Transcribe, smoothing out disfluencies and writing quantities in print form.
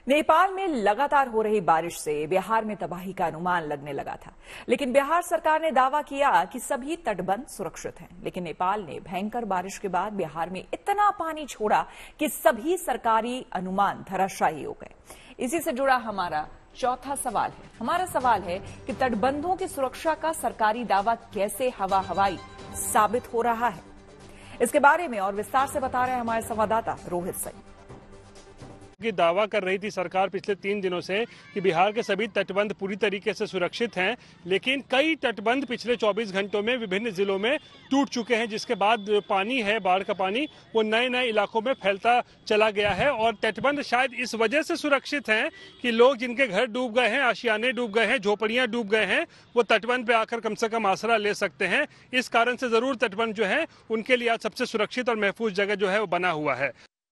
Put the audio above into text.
नेपाल में लगातार हो रही बारिश से बिहार में तबाही का अनुमान लगने लगा था, लेकिन बिहार सरकार ने दावा किया कि सभी तटबंध सुरक्षित हैं। लेकिन नेपाल ने भयंकर बारिश के बाद बिहार में इतना पानी छोड़ा कि सभी सरकारी अनुमान धराशायी हो गए। इसी से जुड़ा हमारा चौथा सवाल है कि तटबंधों की सुरक्षा का सरकारी दावा कैसे हवाई साबित हो रहा है। इसके बारे में और विस्तार से बता रहे हैं हमारे संवाददाता रोहित सिंह। की दावा कर रही थी सरकार पिछले 3 दिनों से कि बिहार के सभी तटबंध पूरी तरीके से सुरक्षित हैं, लेकिन कई तटबंध पिछले 24 घंटों में विभिन्न जिलों में टूट चुके हैं, जिसके बाद पानी है, बाढ़ का पानी, वो नए नए इलाकों में फैलता चला गया है। और तटबंध शायद इस वजह से सुरक्षित हैं कि लोग जिनके घर डूब गए हैं, आशियाने डूब गए हैं, झोपड़ियां डूब गए हैं, वो तटबंध पे आकर कम से कम आसरा ले सकते हैं। इस कारण से जरूर तटबंध जो है उनके लिए आज सबसे सुरक्षित और महफूज जगह जो है वो बना हुआ है।